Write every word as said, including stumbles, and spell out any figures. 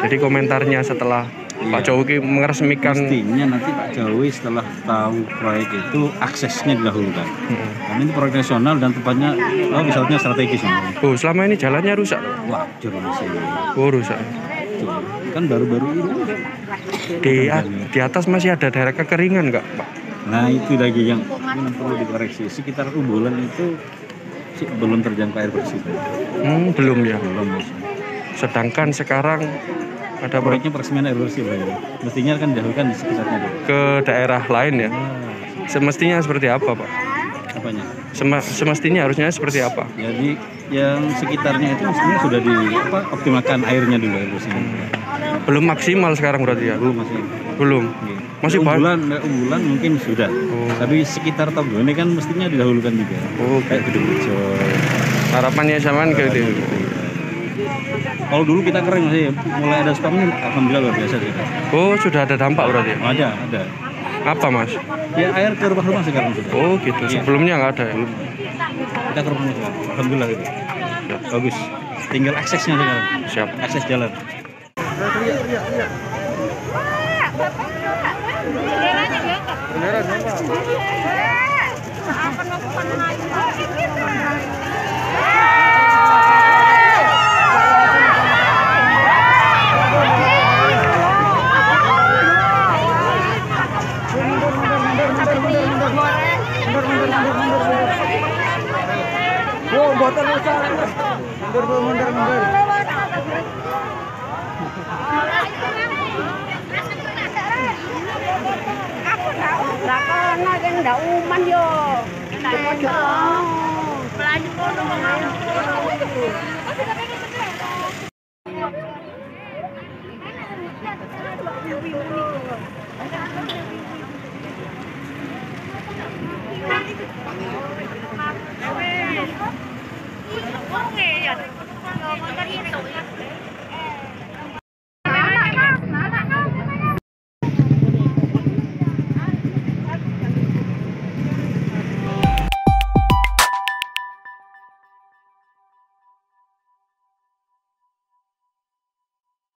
Jadi komentarnya setelah iya. Pak Jokowi meresmikan, mestinya nanti Pak Jokowi setelah tahu proyek itu aksesnya didahulukan. Hmm. Karena ini proyek nasional dan tempatnya oh, misalnya strategis. Oh, selama ini jalannya rusak. Wajar sih. Oh, rusak. Kan baru-baru ini. Di, di atas masih ada daerah kekeringan nggak, Pak? Nah, itu lagi yang perlu dikoreksi. Sekitar Umbulan itu sih belum terjangkau air bersih. Hmm, belum ya. Belum. Sedangkan sekarang ada proyeknya peresmian air bersih, Pak. Mestinya kan didahulukan di sekitarnya. Ke daerah lain ya. Semestinya seperti apa, Pak? Apanya? Sem semestinya harusnya seperti apa? Jadi yang sekitarnya itu mestinya sudah di apa optimalkan airnya dulu air bersih. Hmm. Belum maksimal sekarang berarti ya? Belum masih. Belum. Oke. Masih Umbulan, Umbulan mungkin sudah. Oh. Tapi sekitar Togo ini kan mestinya didahulukan juga. Oh, kayak Gedung-Rejo. Harapannya zaman ke itu. Kalau dulu kita kering sih, mulai ada spamnya, alhamdulillah luar biasa sih. Oh, sudah ada dampak berarti? Oh, ada, ada. Apa, Mas? Ya air ke rumah-rumah sekarang sudah. Oh, gitu. Ya. Sebelumnya nggak ada ya? Belum. Kita ke rumah sekarang, alhamdulillah gitu. Ya. Bagus. Tinggal aksesnya sekarang. Siap. Akses jalan. Iya, iya, iya. Beneran, Bapak. Oh, botol rusak. Mundur, mundur, mundur. Lah kono yang ndak uman yo. Belanja kono kok.